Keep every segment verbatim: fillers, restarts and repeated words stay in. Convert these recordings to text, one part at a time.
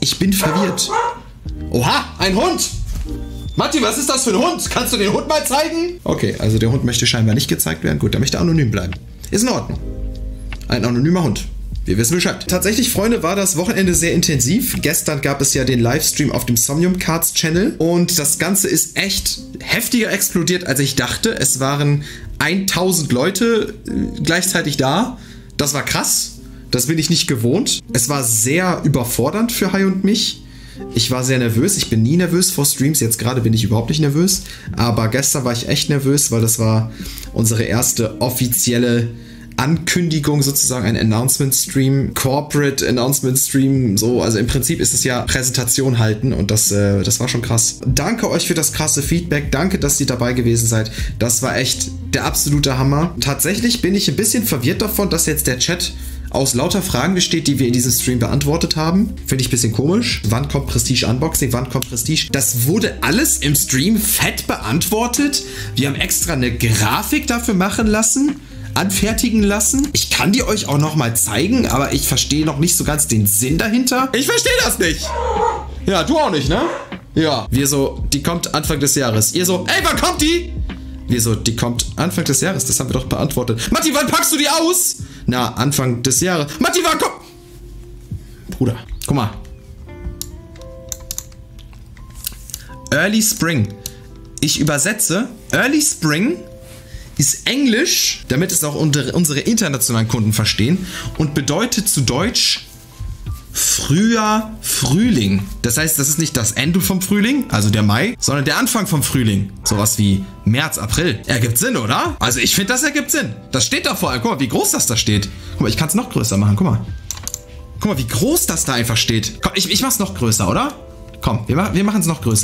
Ich bin verwirrt. Oha, ein Hund! Matti, was ist das für ein Hund? Kannst du den Hund mal zeigen? Okay, also der Hund möchte scheinbar nicht gezeigt werden. Gut, der möchte anonym bleiben. Ist in Ordnung. Ein anonymer Hund. Wir wissen Bescheid. Tatsächlich, Freunde, war das Wochenende sehr intensiv. Gestern gab es ja den Livestream auf dem Somnium Cards Channel. Und das Ganze ist echt heftiger explodiert, als ich dachte. Es waren tausend Leute gleichzeitig da. Das war krass. Das bin ich nicht gewohnt. Es war sehr überfordernd für Hai und mich. Ich war sehr nervös. Ich bin nie nervös vor Streams. Jetzt gerade bin ich überhaupt nicht nervös. Aber gestern war ich echt nervös, weil das war unsere erste offizielle Ankündigung, sozusagen ein Announcement-Stream, Corporate Announcement-Stream, so, also im Prinzip ist es ja Präsentation halten und das, äh, das war schon krass. Danke euch für das krasse Feedback, danke, dass ihr dabei gewesen seid, das war echt der absolute Hammer. Tatsächlich bin ich ein bisschen verwirrt davon, dass jetzt der Chat aus lauter Fragen besteht, die wir in diesem Stream beantwortet haben. Finde ich ein bisschen komisch. Wann kommt Prestige Unboxing? Wann kommt Prestige? Das wurde alles im Stream fett beantwortet. Wir haben extra eine Grafik dafür machen lassen. Anfertigen lassen. Ich kann die euch auch noch mal zeigen, aber ich verstehe noch nicht so ganz den Sinn dahinter. Ich verstehe das nicht. Ja, du auch nicht, ne? Ja. Wir so, die kommt Anfang des Jahres. Ihr so, ey, wann kommt die? Wir so, die kommt Anfang des Jahres. Das haben wir doch beantwortet. Matti, wann packst du die aus? Na, Anfang des Jahres. Matti, wann kommt... Bruder, guck mal. Early Spring. Ich übersetze. Early Spring ist Englisch, damit es auch unsere internationalen Kunden verstehen, und bedeutet zu Deutsch Frühjahr, Frühling. Das heißt, das ist nicht das Ende vom Frühling, also der Mai, sondern der Anfang vom Frühling. Sowas wie März, April. Ergibt Sinn, oder? Also ich finde, das ergibt Sinn. Das steht da vor allem. Guck mal, wie groß das da steht. Guck mal, ich kann es noch größer machen. Guck mal. Guck mal, wie groß das da einfach steht. Komm, ich, ich mach's noch größer, oder? Komm, wir, wir machen es noch größer.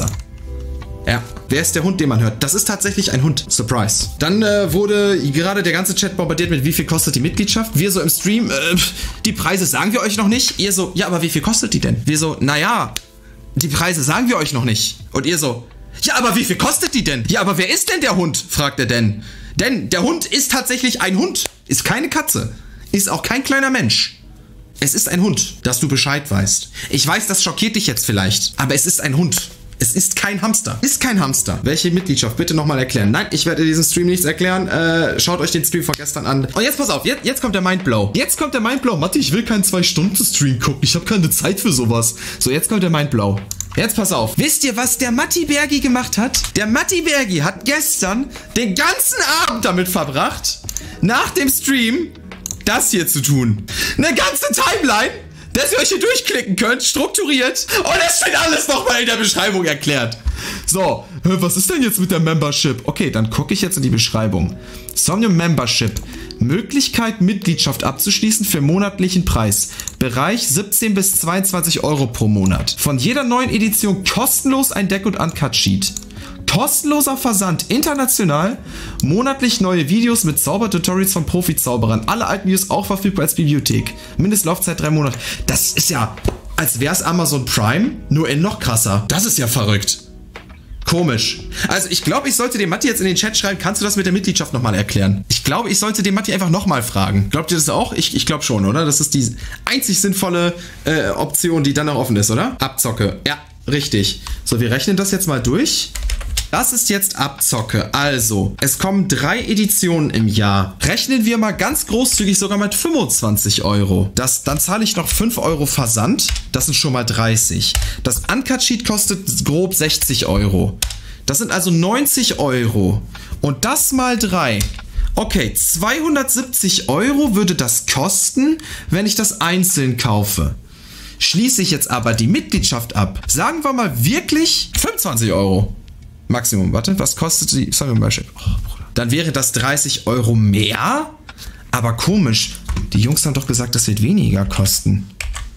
Ja, wer ist der Hund, den man hört? Das ist tatsächlich ein Hund. Surprise. Dann äh, wurde gerade der ganze Chat bombardiert mit, wie viel kostet die Mitgliedschaft? Wir so im Stream, äh, die Preise sagen wir euch noch nicht. Ihr so, ja, aber wie viel kostet die denn? Wir so, naja, die Preise sagen wir euch noch nicht. Und ihr so, ja, aber wie viel kostet die denn? Ja, aber wer ist denn der Hund? Fragt er denn. Denn der Hund ist tatsächlich ein Hund. Ist keine Katze. Ist auch kein kleiner Mensch. Es ist ein Hund, dass du Bescheid weißt. Ich weiß, das schockiert dich jetzt vielleicht, aber es ist ein Hund. Es ist kein Hamster. Ist kein Hamster. Welche Mitgliedschaft? Bitte nochmal erklären. Nein, ich werde diesen Stream nichts erklären. Äh, schaut euch den Stream von gestern an. Und jetzt pass auf. Jetzt, jetzt kommt der Mindblow. Jetzt kommt der Mindblow. Matti, ich will keinen zwei Stunden Stream gucken. Ich habe keine Zeit für sowas. So, jetzt kommt der Mindblow. Jetzt pass auf. Wisst ihr, was der Matti Bergi gemacht hat? Der Matti Bergi hat gestern den ganzen Abend damit verbracht, nach dem Stream das hier zu tun. Eine ganze Timeline, dass ihr euch hier durchklicken könnt, strukturiert, und es steht alles nochmal in der Beschreibung erklärt. So, was ist denn jetzt mit der Membership? Okay, dann gucke ich jetzt in die Beschreibung. Somnium Membership. Möglichkeit, Mitgliedschaft abzuschließen für monatlichen Preis. Bereich siebzehn bis zweiundzwanzig Euro pro Monat. Von jeder neuen Edition kostenlos ein Deck- und Uncut-Sheet. Kostenloser Versand international, monatlich neue Videos mit Zaubertutorials von Profi-Zauberern. Alle alten Videos auch verfügbar als Bibliothek. Mindestlaufzeit drei Monate. Das ist ja, als wäre es Amazon Prime, nur in noch krasser. Das ist ja verrückt. Komisch. Also ich glaube, ich sollte dem Matti jetzt in den Chat schreiben, kannst du das mit der Mitgliedschaft nochmal erklären? Ich glaube, ich sollte den Matti einfach nochmal fragen. Glaubt ihr das auch? Ich, ich glaube schon, oder? Das ist die einzig sinnvolle äh, Option, die dann noch offen ist, oder? Abzocke. Ja, richtig. So, wir rechnen das jetzt mal durch. Das ist jetzt Abzocke. Also, es kommen drei Editionen im Jahr. Rechnen wir mal ganz großzügig sogar mit fünfundzwanzig Euro. Das, dann zahle ich noch fünf Euro Versand. Das sind schon mal dreißig. Das Uncut Sheet kostet grob sechzig Euro. Das sind also neunzig Euro. Und das mal drei. Okay, zweihundertsiebzig Euro würde das kosten, wenn ich das einzeln kaufe. Schließe ich jetzt aber die Mitgliedschaft ab, sagen wir mal wirklich fünfundzwanzig Euro. Maximum, warte, was kostet die Somnium Membership? Oh, Bruder. Dann wäre das dreißig Euro mehr? Aber komisch, die Jungs haben doch gesagt, das wird weniger kosten.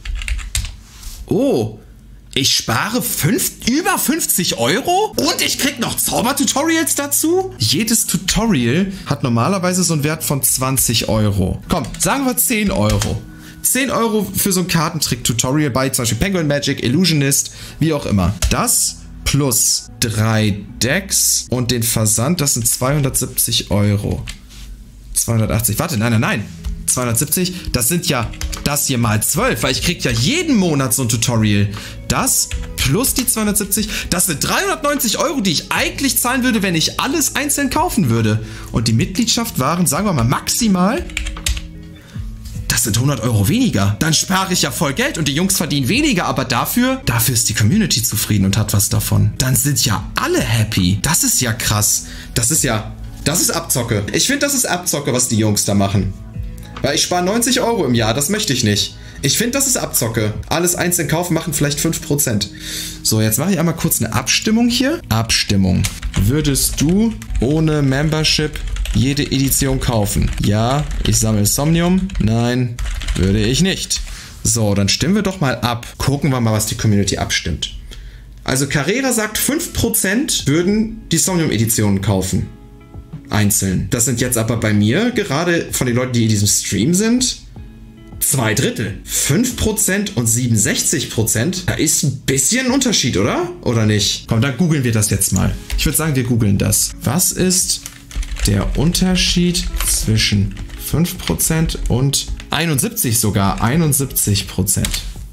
Oh, ich spare fünf, über fünfzig Euro? Und ich krieg noch Zaubertutorials dazu? Jedes Tutorial hat normalerweise so einen Wert von zwanzig Euro. Komm, sagen wir zehn Euro. zehn Euro für so ein Kartentrick-Tutorial bei zum Beispiel Penguin Magic, Illusionist, wie auch immer. Das plus drei Decks und den Versand, das sind zweihundertsiebzig Euro. zweihundertachtzig, warte, nein, nein, nein. zweihundertsiebzig, das sind ja das hier mal zwölf, weil ich krieg ja jeden Monat so ein Tutorial. Das plus die zweihundertsiebzig, das sind dreihundertneunzig Euro, die ich eigentlich zahlen würde, wenn ich alles einzeln kaufen würde. Und die Mitgliedschaft waren, sagen wir mal, maximal... Das sind hundert Euro weniger. Dann spare ich ja voll Geld und die Jungs verdienen weniger, aber dafür, dafür ist die Community zufrieden und hat was davon. Dann sind ja alle happy. Das ist ja krass. Das ist ja, das ist Abzocke. Ich finde, das ist Abzocke, was die Jungs da machen. Weil ich spare neunzig Euro im Jahr, das möchte ich nicht. Ich finde, das ist Abzocke. Alles einzeln kaufen, machen vielleicht fünf Prozent. So, jetzt mache ich einmal kurz eine Abstimmung hier. Abstimmung. Würdest du ohne Membership jede Edition kaufen? Ja, ich sammle Somnium. Nein, würde ich nicht. So, dann stimmen wir doch mal ab. Gucken wir mal, was die Community abstimmt. Also Carrera sagt, fünf Prozent würden die Somnium-Editionen kaufen. Einzeln. Das sind jetzt aber bei mir, gerade von den Leuten, die in diesem Stream sind, zwei Drittel. fünf Prozent und siebenundsechzig Prozent. Da ist ein bisschen ein Unterschied, oder? Oder nicht? Komm, dann googeln wir das jetzt mal. Ich würde sagen, wir googeln das. Was ist der Unterschied zwischen fünf Prozent und einundsiebzig sogar? einundsiebzig Prozent.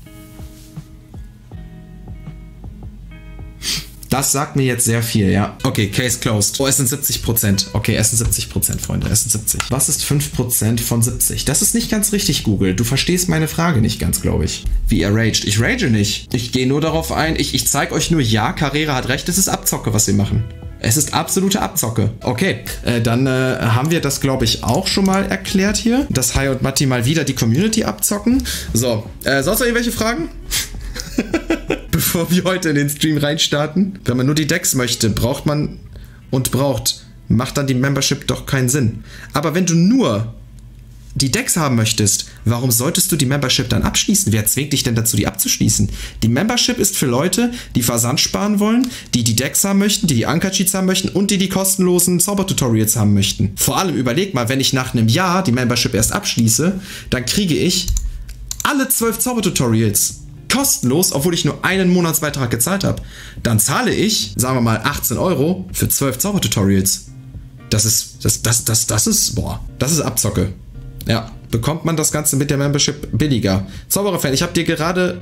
Das sagt mir jetzt sehr viel, ja. Okay, Case closed. Oh, es sind siebzig Prozent. Okay, es sind siebzig Prozent, Freunde. Es sind siebzig. Was ist fünf Prozent von siebzig? Das ist nicht ganz richtig, Google. Du verstehst meine Frage nicht ganz, glaube ich. Wie ihr raged. Ich rage nicht. Ich gehe nur darauf ein. Ich, ich zeige euch nur, ja, Carrera hat recht. Es ist Abzocke, was sie machen. Es ist absolute Abzocke. Okay, äh, dann äh, haben wir das, glaube ich, auch schon mal erklärt hier. Dass Hai und Matti mal wieder die Community abzocken. So, äh, sonst noch irgendwelche Fragen? Bevor wir heute in den Stream reinstarten. Wenn man nur die Decks möchte, braucht man und braucht, macht dann die Membership doch keinen Sinn. Aber wenn du nur die Decks haben möchtest, warum solltest du die Membership dann abschließen? Wer zwingt dich denn dazu, die abzuschließen? Die Membership ist für Leute, die Versand sparen wollen, die die Decks haben möchten, die die Anker-Cheats haben möchten und die die kostenlosen Zauber-Tutorials haben möchten. Vor allem überleg mal, wenn ich nach einem Jahr die Membership erst abschließe, dann kriege ich alle zwölf Zauber-Tutorials kostenlos, obwohl ich nur einen Monatsbeitrag gezahlt habe. Dann zahle ich, sagen wir mal, achtzehn Euro für zwölf Zauber-Tutorials. Das ist, das, das, das, das ist, boah, das ist Abzocke. Ja, bekommt man das Ganze mit der Membership billiger. Zauberer-Fan, ich habe dir gerade...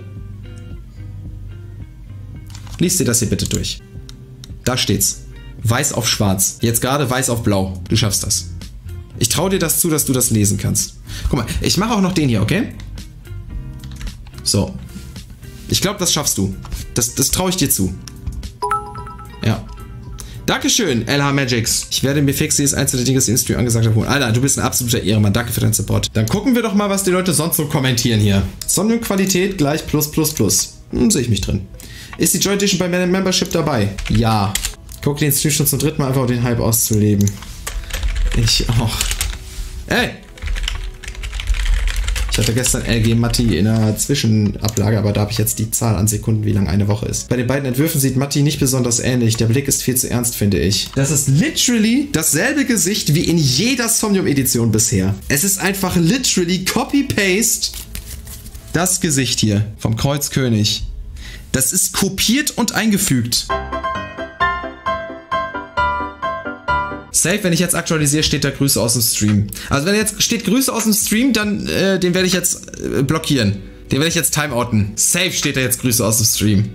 Lies dir das hier bitte durch. Da steht's. Weiß auf schwarz. Jetzt gerade weiß auf blau. Du schaffst das. Ich traue dir das zu, dass du das lesen kannst. Guck mal, ich mache auch noch den hier, okay? So. Ich glaube, das schaffst du. Das, das traue ich dir zu. Ja. Dankeschön, L H Magix. Ich werde mir fix jedes einzelne Ding, das in Stream angesagt habe, holen. Alter, du bist ein absoluter Ehrenmann. Danke für deinen Support. Dann gucken wir doch mal, was die Leute sonst so kommentieren hier. Sonnenqualität gleich plus plus plus. Hm, sehe ich mich drin. Ist die Joy Edition bei Membership dabei? Ja. Guck den Stream schon zum dritten Mal einfach, um den Hype auszuleben. Ich auch. Ey! Ich hatte gestern L G Matti in einer Zwischenablage, aber da habe ich jetzt die Zahl an Sekunden, wie lang eine Woche ist. Bei den beiden Entwürfen sieht Matti nicht besonders ähnlich. Der Blick ist viel zu ernst, finde ich. Das ist literally dasselbe Gesicht wie in jeder Somnium-Edition bisher. Es ist einfach literally Copy-Paste das Gesicht hier vom Kreuzkönig. Das ist kopiert und eingefügt. Safe, wenn ich jetzt aktualisiere, steht da Grüße aus dem Stream. Also wenn jetzt steht Grüße aus dem Stream, dann äh, den werde ich jetzt äh, blockieren. Den werde ich jetzt timeouten. Safe steht da jetzt Grüße aus dem Stream.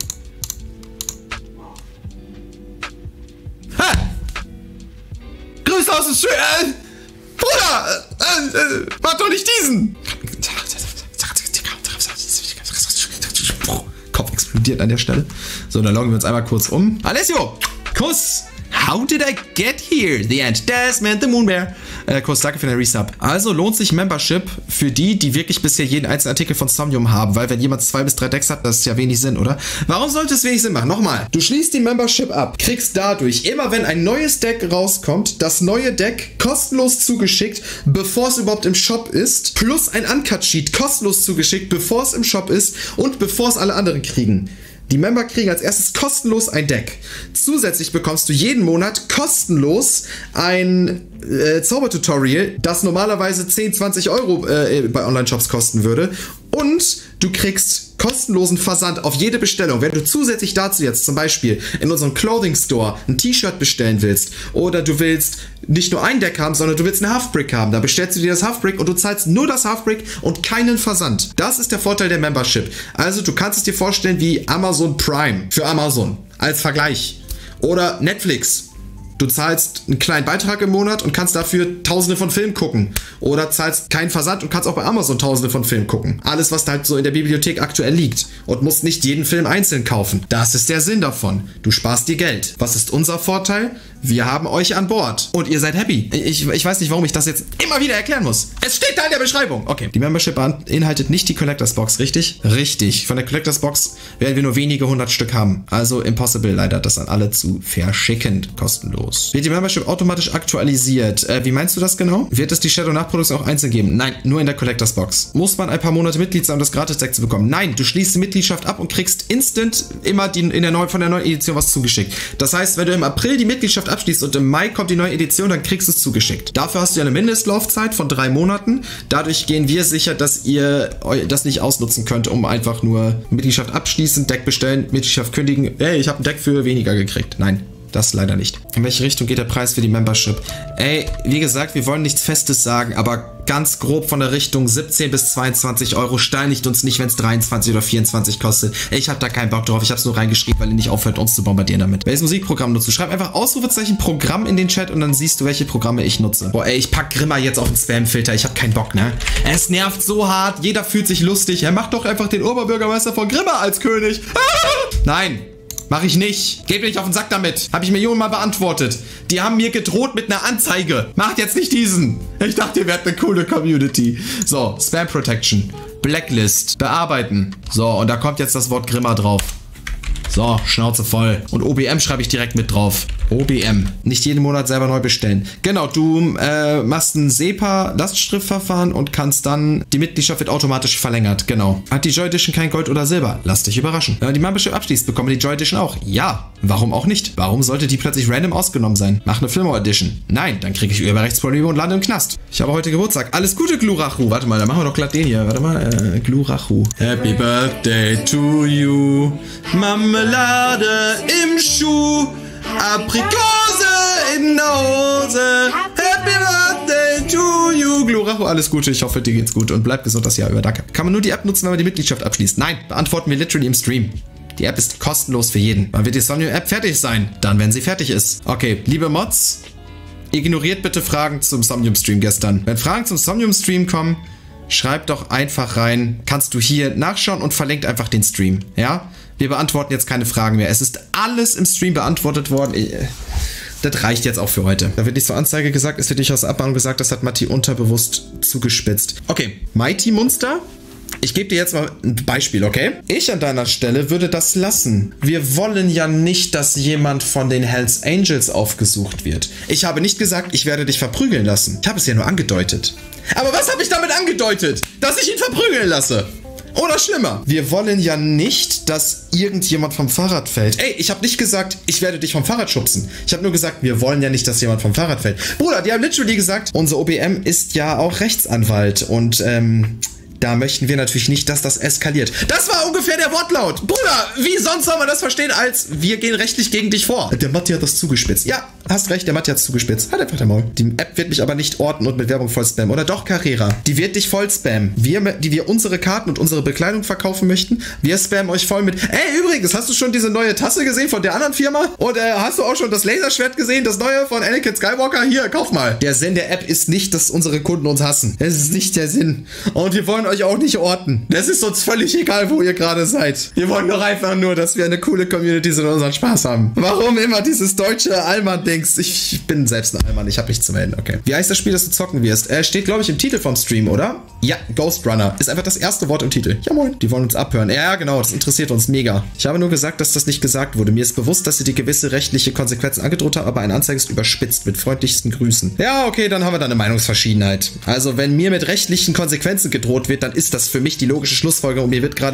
Ha! Grüße aus dem Stream! Äh, Bruder! Äh, äh, mach doch nicht diesen! Kopf explodiert an der Stelle. So, dann loggen wir uns einmal kurz um. Alessio! Kuss! How did I get here? The end. Desmond, the Moonbear. Äh, Kurs, danke für den Resub. Also lohnt sich Membership für die, die wirklich bisher jeden einzelnen Artikel von Somnium haben, weil wenn jemand zwei bis drei Decks hat, das ist ja wenig Sinn, oder? Warum sollte es wenig Sinn machen? Nochmal. Du schließt die Membership ab, kriegst dadurch immer, wenn ein neues Deck rauskommt, das neue Deck kostenlos zugeschickt, bevor es überhaupt im Shop ist, plus ein Uncut-Sheet kostenlos zugeschickt, bevor es im Shop ist und bevor es alle anderen kriegen. Die Member kriegen als erstes kostenlos ein Deck. Zusätzlich bekommst du jeden Monat kostenlos ein äh, Zaubertutorial, das normalerweise zehn, zwanzig Euro äh, bei Online-Shops kosten würde. Und du kriegst kostenlosen Versand auf jede Bestellung. Wenn du zusätzlich dazu jetzt zum Beispiel in unserem Clothing Store ein T-Shirt bestellen willst oder du willst nicht nur ein Deck haben, sondern du willst eine Half-Brick haben, dann bestellst du dir das Half-Brick und du zahlst nur das Half-Brick und keinen Versand. Das ist der Vorteil der Membership. Also du kannst es dir vorstellen wie Amazon Prime für Amazon als Vergleich. Oder Netflix. Du zahlst einen kleinen Beitrag im Monat und kannst dafür tausende von Filmen gucken. Oder zahlst keinen Versand und kannst auch bei Amazon tausende von Filmen gucken. Alles, was da halt so in der Bibliothek aktuell liegt. Und musst nicht jeden Film einzeln kaufen. Das ist der Sinn davon. Du sparst dir Geld. Was ist unser Vorteil? Wir haben euch an Bord. Und ihr seid happy. Ich, ich weiß nicht, warum ich das jetzt immer wieder erklären muss. Es steht da in der Beschreibung. Okay. Die Membership beinhaltet nicht die Collectors Box, richtig? Richtig. Von der Collectors Box werden wir nur wenige hundert Stück haben. Also impossible leider, das an alle zu verschicken. Kostenlos. Wird die Membership automatisch aktualisiert? Äh, wie meinst du das genau? Wird es die Shadow-Nachproduktion auch einzeln geben? Nein, nur in der Collectors Box. Muss man ein paar Monate Mitglied sein, um das Gratis-Deck zu bekommen? Nein, du schließt die Mitgliedschaft ab und kriegst instant immer die, in der neuen, von der neuen Edition was zugeschickt. Das heißt, wenn du im April die Mitgliedschaft abschließt und im Mai kommt die neue Edition, dann kriegst du es zugeschickt. Dafür hast du eine Mindestlaufzeit von drei Monaten. Dadurch gehen wir sicher, dass ihr das nicht ausnutzen könnt, um einfach nur Mitgliedschaft abschließen, Deck bestellen, Mitgliedschaft kündigen. Ey, ich habe ein Deck für weniger gekriegt. Nein. Das leider nicht. In welche Richtung geht der Preis für die Membership? Ey, wie gesagt, wir wollen nichts Festes sagen, aber ganz grob von der Richtung siebzehn bis zweiundzwanzig Euro. Steinigt uns nicht, wenn es dreiundzwanzig oder vierundzwanzig kostet. Ich habe da keinen Bock drauf. Ich habe es nur reingeschrieben, weil ihr nicht aufhört, uns zu bombardieren damit. Welches Musikprogramm nutzt du? Schreib einfach Ausrufezeichen Programm in den Chat und dann siehst du, welche Programme ich nutze. Boah, ey, ich pack Grimmer jetzt auf den Spam-Filter. Ich habe keinen Bock, ne? Es nervt so hart. Jeder fühlt sich lustig. Er macht doch einfach den Oberbürgermeister von Grimmer als König. Ah! Nein. Mach ich nicht. Geht mir nicht auf den Sack damit. Habe ich Millionen Mal beantwortet. Die haben mir gedroht mit einer Anzeige. Macht jetzt nicht diesen. Ich dachte, ihr werdet eine coole Community. So, Spam Protection. Blacklist. Bearbeiten. So, und da kommt jetzt das Wort Grimmer drauf. So, Schnauze voll. Und O B M schreibe ich direkt mit drauf. O B M. Nicht jeden Monat selber neu bestellen. Genau, du äh, machst ein SEPA-Lastschriftverfahren und kannst dann, die Mitgliedschaft wird automatisch verlängert. Genau. Hat die Joy Edition kein Gold oder Silber? Lass dich überraschen. Wenn man die Membership abschließt, bekommen wir die Joy Edition auch. Ja. Warum auch nicht? Warum sollte die plötzlich random ausgenommen sein? Mach eine Fillmore Edition. Nein, dann kriege ich Urheberrechtsprobleme und lande im Knast. Ich habe heute Geburtstag. Alles Gute, Glurachu. Warte mal, dann machen wir doch glatt den hier. Warte mal, äh, Glurachu. Happy Birthday to you. Marmelade im Schuh. Aprikose in der Hose. Happy Birthday to you. Glurachu, alles Gute. Ich hoffe, dir geht's gut und bleib gesund das Jahr über. Danke. Kann man nur die App nutzen, wenn man die Mitgliedschaft abschließt? Nein, beantworten wir literally im Stream. Die App ist kostenlos für jeden. Wann wird die Somnium-App fertig sein? Dann, wenn sie fertig ist. Okay, liebe Mods, ignoriert bitte Fragen zum Somnium-Stream gestern. Wenn Fragen zum Somnium-Stream kommen, schreibt doch einfach rein. Kannst du hier nachschauen und verlinkt einfach den Stream. Ja? Wir beantworten jetzt keine Fragen mehr. Es ist alles im Stream beantwortet worden. Das reicht jetzt auch für heute. Da wird nicht zur Anzeige gesagt, es wird nicht aus der Abmahnung gesagt, das hat Matti unterbewusst zugespitzt. Okay, Mighty Monster. Ich gebe dir jetzt mal ein Beispiel, okay? Ich an deiner Stelle würde das lassen. Wir wollen ja nicht, dass jemand von den Hells Angels aufgesucht wird. Ich habe nicht gesagt, ich werde dich verprügeln lassen. Ich habe es ja nur angedeutet. Aber was habe ich damit angedeutet? Dass ich ihn verprügeln lasse. Oder schlimmer. Wir wollen ja nicht, dass irgendjemand vom Fahrrad fällt. Ey, ich habe nicht gesagt, ich werde dich vom Fahrrad schubsen. Ich habe nur gesagt, wir wollen ja nicht, dass jemand vom Fahrrad fällt. Bruder, die haben literally gesagt, unser O B M ist ja auch Rechtsanwalt. Und, ähm... da möchten wir natürlich nicht, dass das eskaliert. Das war ungefähr der Wortlaut. Bruder, wie sonst soll man das verstehen, als wir gehen rechtlich gegen dich vor? Der Matti hat das zugespitzt. Ja, hast recht, der Matti hat es zugespitzt. Halt einfach der Maul. Die App wird mich aber nicht orten und mit Werbung voll spammen. Oder doch, Carrera? Die wird dich voll spammen. Wir, die wir unsere Karten und unsere Bekleidung verkaufen möchten, wir spammen euch voll mit. Ey, übrigens, hast du schon diese neue Tasse gesehen von der anderen Firma? Und äh, hast du auch schon das Laserschwert gesehen, das neue von Anakin Skywalker? Hier, kauf mal. Der Sinn der App ist nicht, dass unsere Kunden uns hassen. Das ist nicht der Sinn. Und wir wollen euch auch nicht orten. Das ist uns völlig egal, wo ihr gerade seid. Wir wollen doch einfach nur, dass wir eine coole Community sind und unseren Spaß haben. Warum immer dieses deutsche Allmann-Dings? Ich, ich bin selbst ein Allmann, ich habe nichts zu melden, okay. Wie heißt das Spiel, das du zocken wirst? Äh, steht, glaube ich, im Titel vom Stream, oder? Ja, Ghost Runner. Ist einfach das erste Wort im Titel. Ja, moin. Die wollen uns abhören. Ja, genau, das interessiert uns mega. Ich habe nur gesagt, dass das nicht gesagt wurde. Mir ist bewusst, dass sie die gewisse rechtliche Konsequenzen angedroht haben, aber eine Anzeige ist überspitzt. Mit freundlichsten Grüßen. Ja, okay, dann haben wir da eine Meinungsverschiedenheit. Also, wenn mir mit rechtlichen Konsequenzen gedroht wird, dann ist das für mich die logische Schlussfolgerung. Mir wird gerade mit einer Abmahnung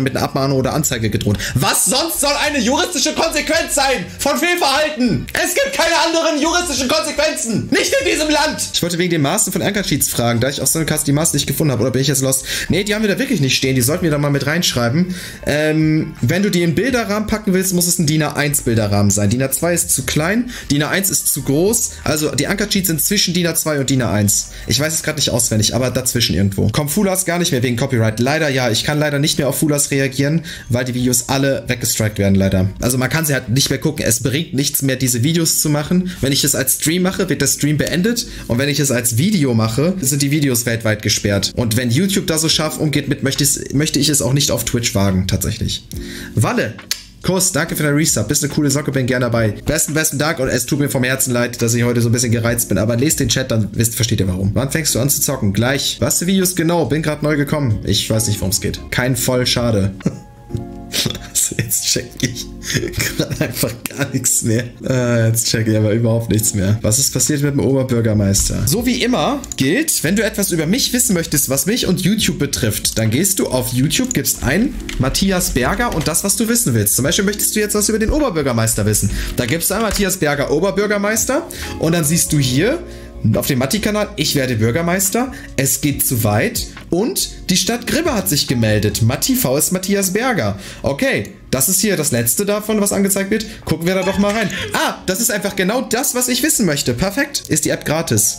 Haftentwarnung oder Anzeige gedroht. Was sonst soll eine juristische Konsequenz sein von Fehlverhalten? Es gibt keine anderen juristischen Konsequenzen. Nicht in diesem Land. Ich wollte wegen den Maßen von Anchor Cheats fragen, da ich auf Simulcast die Maßen nicht gefunden habe. Oder bin ich jetzt lost? Nee, die haben wir da wirklich nicht stehen. Die sollten wir da mal mit reinschreiben. Ähm, wenn du die in Bilderrahmen packen willst, muss es ein D I N A eins Bilderrahmen sein. D I N A zwei ist zu klein, D I N A eins ist zu groß. Also die Anchor Cheats sind zwischen D I N A zwei und D I N A eins. Ich weiß es gerade nicht auswendig, aber dazwischen irgendwo. Kommt Fulas gar nicht mehr wegen Copyright. Leider ja, ich kann leider nicht mehr auf Fulas reagieren, weil die Videos alle weggestrikt werden, leider. Also man kann sie halt nicht mehr gucken. Es bringt nichts mehr, diese Videos zu machen. Wenn ich es als Stream mache, wird der Stream beendet. Und wenn ich es als Video mache, sind die Videos weltweit gesperrt. Und wenn YouTube da so scharf umgeht mit, möchte ich, möchte ich es auch nicht auf Twitch wagen, tatsächlich. Walle! Kuss, danke für den Resub. Bist eine coole Socke, bin gern dabei. Besten, besten Dank und es tut mir vom Herzen leid, dass ich heute so ein bisschen gereizt bin. Aber lest den Chat, dann wisst, versteht ihr warum. Wann fängst du an zu zocken? Gleich. Was für Videos genau? Bin gerade neu gekommen. Ich weiß nicht, worum es geht. Kein voll schade. Jetzt check ich gerade einfach gar nichts mehr. Äh, jetzt check ich aber überhaupt nichts mehr. Was ist passiert mit dem Oberbürgermeister? So wie immer gilt, wenn du etwas über mich wissen möchtest, was mich und YouTube betrifft, dann gehst du auf YouTube, gibst ein Matthias Berger und das, was du wissen willst. Zum Beispiel möchtest du jetzt was über den Oberbürgermeister wissen. Da gibst du ein Matthias Berger Oberbürgermeister und dann siehst du hier auf dem Matti-Kanal, ich werde Bürgermeister, es geht zu weit und die Stadt Gribbe hat sich gemeldet. Matti V ist Matthias Berger. Okay, das ist hier das letzte davon, was angezeigt wird. Gucken wir da doch mal rein. Ah, das ist einfach genau das, was ich wissen möchte. Perfekt. Ist die App gratis?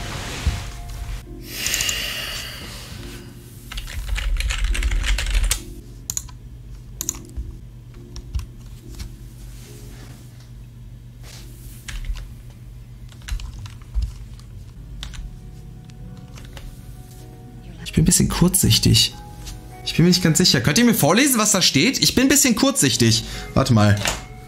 Ich bin ein bisschen kurzsichtig. Ich bin mir nicht ganz sicher. Könnt ihr mir vorlesen, was da steht? Ich bin ein bisschen kurzsichtig. Warte mal.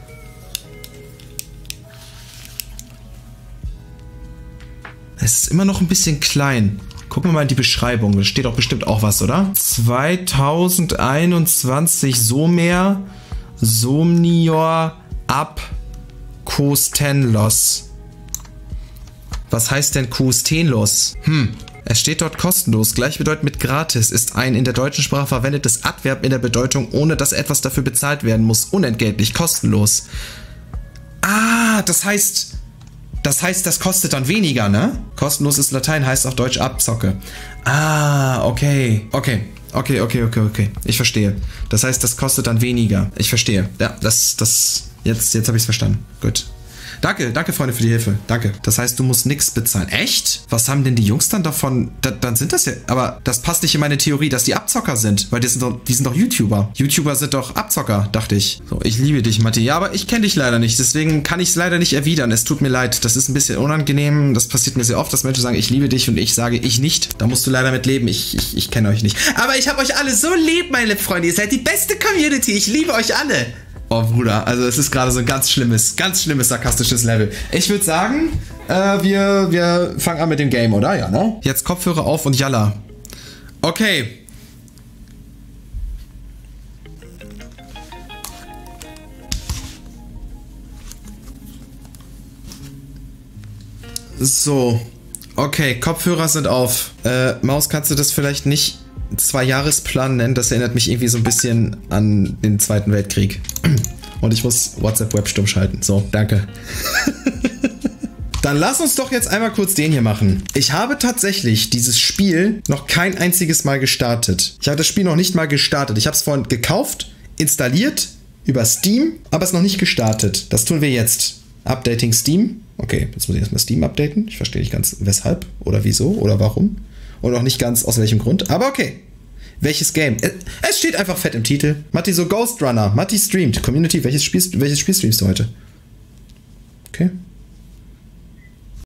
Es ist immer noch ein bisschen klein. Gucken wir mal in die Beschreibung. Da steht doch bestimmt auch was, oder? zweitausendeinundzwanzig Somer Somnior ab Kostenlos. Was heißt denn Kostenlos? Hm. Es steht dort kostenlos, gleichbedeutend mit gratis, ist ein in der deutschen Sprache verwendetes Adverb in der Bedeutung, ohne dass etwas dafür bezahlt werden muss, unentgeltlich, kostenlos. Ah, das heißt, das heißt, das kostet dann weniger, ne? Kostenlos ist Latein, heißt auf Deutsch Abzocke. Ah, okay, okay, okay, okay, okay, okay, ich verstehe. Das heißt, das kostet dann weniger. Ich verstehe. Ja, das, das, jetzt, jetzt habe ich es verstanden. Gut. Danke, danke Freunde für die Hilfe. Danke. Das heißt, du musst nichts bezahlen. Echt? Was haben denn die Jungs dann davon? Da, dann sind das ja... Aber das passt nicht in meine Theorie, dass die Abzocker sind. Weil die sind doch, die sind doch YouTuber. YouTuber sind doch Abzocker, dachte ich. So, ich liebe dich, Matti. Ja, aber ich kenne dich leider nicht. Deswegen kann ich es leider nicht erwidern. Es tut mir leid. Das ist ein bisschen unangenehm. Das passiert mir sehr oft, dass Menschen sagen, ich liebe dich und ich sage, ich nicht. Da musst du leider mit leben. Ich, ich, ich kenne euch nicht. Aber ich habe euch alle so lieb, meine Freunde. Ihr seid die beste Community. Ich liebe euch alle. Oh, Bruder, also es ist gerade so ein ganz schlimmes, ganz schlimmes sarkastisches Level. Ich würde sagen, äh, wir, wir fangen an mit dem Game, oder? Ja, ne? Jetzt Kopfhörer auf und Yalla. Okay. So. Okay, Kopfhörer sind auf. Äh, Maus, kannst du das vielleicht nicht Zwei-Jahres-Plan nennen? Das erinnert mich irgendwie so ein bisschen an den Zweiten Weltkrieg. Und ich muss WhatsApp-Web stumm schalten. So, danke. Dann lass uns doch jetzt einmal kurz den hier machen. Ich habe tatsächlich dieses Spiel noch kein einziges Mal gestartet. Ich habe das Spiel noch nicht mal gestartet. Ich habe es vorhin gekauft, installiert, über Steam, aber es noch nicht gestartet. Das tun wir jetzt. Updating Steam. Okay, jetzt muss ich erstmal Steam updaten. Ich verstehe nicht ganz, weshalb oder wieso oder warum. Und auch nicht ganz aus welchem Grund. Aber okay. Welches Game? Es steht einfach fett im Titel. Matti so Ghost Runner. Matti streamt. Community. Welches Spiel, welches Spiel streamst du heute? Okay.